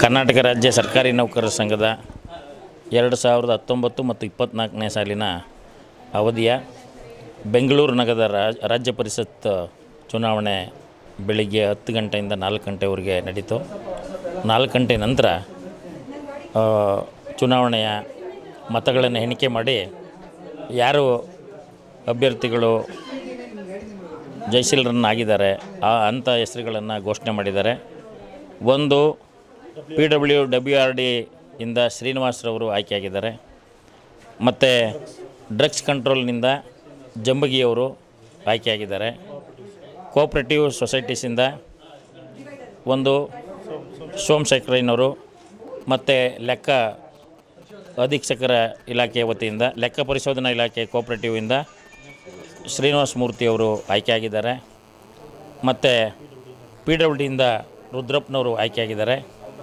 ಕರ್ನಾಟಕ ರಾಜ್ಯ ಸರ್ಕಾರಿ ನೌಕರರ ಸಂಘದ 2019 ಮತ್ತು 24ನೇ ಸಾಲಿನ ಅವಧಿಯ ಬೆಂಗಳೂರು ನಗರದ ರಾಜ್ಯ ಪರಿಷತ್ ಚುನಾವಣೆ ಬೆಳಿಗ್ಗೆ 10 ಗಂಟೆಯಿಂದ 4 ಗಂಟೆವರೆಗೆ ನಡೀತು. 4 ಗಂಟೆ ನಂತರ ಚುನಾವಣೆಯ ಮತಗಳನ್ನು ಎಣಿಕೆ ಮಾಡಿ ಯಾರು ಅಭ್ಯರ್ಥಿಗಳು ಜಯಶೀಲರನ್ನಾಗಿದ್ದಾರೆ ಅಂಥ ಹೆಸರುಗಳನ್ನು ಘೋಷಣೆ ಮಾಡಿದ್ದಾರೆ. ಒಂದು PWRD ಇಂದ ಶ್ರೀನಿವಾಸರವರು ಆಯ್ಕೆಯಾಗಿದ್ದಾರೆ. ಮತ್ತು ಡ್ರಗ್ಸ್ ಕಂಟ್ರೋಲ್ನಿಂದ ಜಂಬಗಿಯವರು ಆಯ್ಕೆಯಾಗಿದ್ದಾರೆ. ಕೋಆಪರೇಟಿವ್ ಸೊಸೈಟೀಸಿಂದ ಒಂದು ಸೋಮಶೇಖರಯ್ಯನವರು ಮತ್ತು ಲೆಕ್ಕ ಅಧೀಕ್ಷಕರ ಇಲಾಖೆಯ ವತಿಯಿಂದ ಲೆಕ್ಕ ಪರಿಶೋಧನಾ ಇಲಾಖೆ ಕೋಆಪರೇಟಿವಿಂದ ಶ್ರೀನಿವಾಸ ಮೂರ್ತಿಯವರು ಆಯ್ಕೆಯಾಗಿದ್ದಾರೆ. ಮತ್ತು PWDಯಿಂದ ರುದ್ರಪ್ಪನವರು ಆಯ್ಕೆಯಾಗಿದ್ದಾರೆ.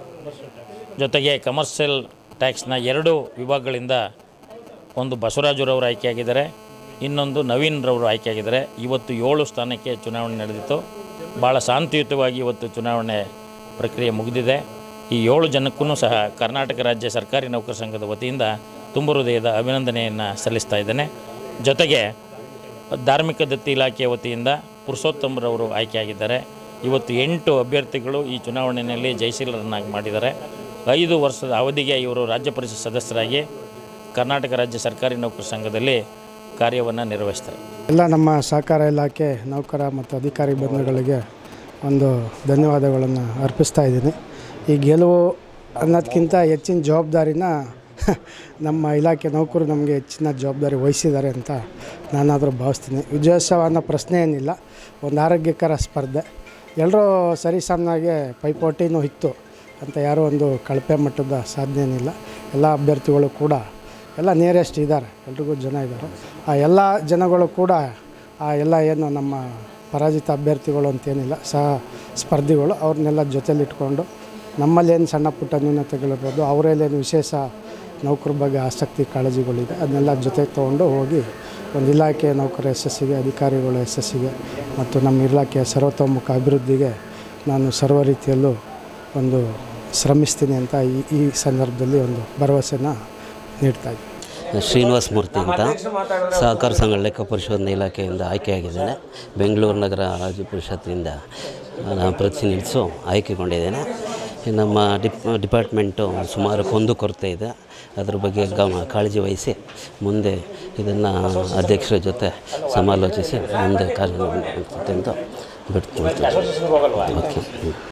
ಜೊತೆಗೆ ಕಮರ್ಷಿಯಲ್ ಟ್ಯಾಕ್ಸ್ನ 2 ವಿಭಾಗಗಳಿಂದ ಒಂದು ಬಸವರಾಜರವರು ಆಯ್ಕೆಯಾಗಿದ್ದಾರೆ, ಇನ್ನೊಂದು ನವೀನ್ರವರು ಆಯ್ಕೆಯಾಗಿದ್ದಾರೆ. ಇವತ್ತು 7 ಸ್ಥಾನಕ್ಕೆ ಚುನಾವಣೆ ನಡೆದಿತ್ತು. ಭಾಳ ಶಾಂತಿಯುತವಾಗಿ ಇವತ್ತು ಚುನಾವಣೆ ಪ್ರಕ್ರಿಯೆ ಮುಗಿದಿದೆ. ಈ 7 ಜನಕ್ಕೂ ಸಹ ಕರ್ನಾಟಕ ರಾಜ್ಯ ಸರ್ಕಾರಿ ನೌಕರ ಸಂಘದ ವತಿಯಿಂದ ತುಂಬ ಹೃದಯದ ಅಭಿನಂದನೆಯನ್ನು ಸಲ್ಲಿಸ್ತಾ ಇದ್ದೇನೆ. ಜೊತೆಗೆ ಧಾರ್ಮಿಕ ದತ್ತಿ ಇಲಾಖೆಯ ವತಿಯಿಂದ ಪುರುಷೋತ್ತಮರವರು ಆಯ್ಕೆಯಾಗಿದ್ದಾರೆ. ಇವತ್ತು 8 ಅಭ್ಯರ್ಥಿಗಳು ಈ ಚುನಾವಣೆಯಲ್ಲಿ ಜಯಶೀಲರನ್ನಾಗಿ ಮಾಡಿದ್ದಾರೆ. 5 ವರ್ಷದ ಅವಧಿಗೆ ಇವರು ರಾಜ್ಯ ಪರಿಷತ್ ಸದಸ್ಯರಾಗಿ ಕರ್ನಾಟಕ ರಾಜ್ಯ ಸರ್ಕಾರಿ ನೌಕರ ಸಂಘದಲ್ಲಿ ಕಾರ್ಯವನ್ನು ನಿರ್ವಹಿಸ್ತಾರೆ. ಎಲ್ಲ ನಮ್ಮ ಸಹಕಾರ ಇಲಾಖೆ ನೌಕರ ಮತ್ತು ಅಧಿಕಾರಿ ಬಂಧುಗಳಿಗೆ ಒಂದು ಧನ್ಯವಾದಗಳನ್ನು ಅರ್ಪಿಸ್ತಾ ಇದ್ದೀನಿ. ಈ ಗೆಲುವು ಅನ್ನೋದಕ್ಕಿಂತ ಹೆಚ್ಚಿನ ಜವಾಬ್ದಾರಿನ ನಮ್ಮ ಇಲಾಖೆ ನೌಕರು ನಮಗೆ ಹೆಚ್ಚಿನ ಜವಾಬ್ದಾರಿ ವಹಿಸಿದ್ದಾರೆ ಅಂತ ನಾನಾದರೂ ಭಾವಿಸ್ತೀನಿ. ವಿಜಯೋತ್ಸವ ಅನ್ನೋ ಪ್ರಶ್ನೆ ಏನಿಲ್ಲ, ಒಂದು ಆರೋಗ್ಯಕರ ಸ್ಪರ್ಧೆ, ಎಲ್ಲರೂ ಸರಿಸಮನಾಗೆ ಪೈಪೋಟಿನೂ ಇತ್ತು ಅಂತ ಯಾರೂ ಒಂದು ಕಳಪೆ ಮಟ್ಟದ ಸಾಧನೆ ಏನಿಲ್ಲ. ಎಲ್ಲ ಅಭ್ಯರ್ಥಿಗಳು ಕೂಡ ಎಲ್ಲ ನಿಯರೆಸ್ಟ್ ಇದ್ದಾರೆ, ಎಲ್ರಿಗೂ ಜನ ಇದ್ದಾರೆ. ಆ ಎಲ್ಲ ಜನಗಳು ಕೂಡ ಎಲ್ಲ ಏನು ನಮ್ಮ ಪರಾಜಿತ ಅಭ್ಯರ್ಥಿಗಳು ಅಂತೇನಿಲ್ಲ, ಸ್ಪರ್ಧಿಗಳು ಅವ್ರನ್ನೆಲ್ಲ ಜೊತೆಲಿಟ್ಕೊಂಡು ನಮ್ಮಲ್ಲೇನು ಸಣ್ಣ ಪುಟ್ಟ ನ್ಯೂನತೆಗಳಿರ್ಬೋದು, ಅವರಲ್ಲೇನು ವಿಶೇಷ ನೌಕರ ಬಗ್ಗೆ ಆಸಕ್ತಿ ಕಾಳಜಿಗಳಿದೆ, ಅದನ್ನೆಲ್ಲ ಜೊತೆಗೆ ತೊಗೊಂಡು ಹೋಗಿ ಒಂದು ಇಲಾಖೆ ನೌಕರ ಯಶಸ್ಸಿಗೆ, ಅಧಿಕಾರಿಗಳ ಯಶಸ್ಸಿಗೆ ಮತ್ತು ನಮ್ಮ ಇಲಾಖೆಯ ಸರ್ವತೋಮುಖ ಅಭಿವೃದ್ಧಿಗೆ ನಾನು ಸರ್ವ ರೀತಿಯಲ್ಲೂ ಒಂದು ಶ್ರಮಿಸ್ತೀನಿ ಅಂತ ಈ ಸಂದರ್ಭದಲ್ಲಿ ಒಂದು ಭರವಸೆನ ನೀಡ್ತಾ ಇದ್ದೀನಿ. ಶ್ರೀನಿವಾಸ ಮೂರ್ತಿ ಅಂತ ಸಹಕಾರ ಸಂಘ ಲೆಕ್ಕ ಪರಿಶೋಧನಾ ಇಲಾಖೆಯಿಂದ ಆಯ್ಕೆಯಾಗಿದ್ದೇನೆ. ಬೆಂಗಳೂರು ನಗರ ರಾಜ್ಯ ಪರಿಷತ್ತಿನಿಂದ ಪ್ರತಿನಿಧಿಸು ಆಯ್ಕೆಗೊಂಡಿದ್ದೇನೆ. ನಮ್ಮ ಡಿಪಾರ್ಟ್ಮೆಂಟು ಸುಮಾರು ಕುಂದುಕೊರತೆ ಇದೆ, ಅದ್ರ ಬಗ್ಗೆ ಕಾಳಜಿ ವಹಿಸಿ ಮುಂದೆ ಇದನ್ನು ಅಧ್ಯಕ್ಷರ ಜೊತೆ ಸಮಾಲೋಚಿಸಿ ಮುಂದೆ ಕಾರ್ಯ ಬಿಡ್ತೀನಿ. ಓಕೆ.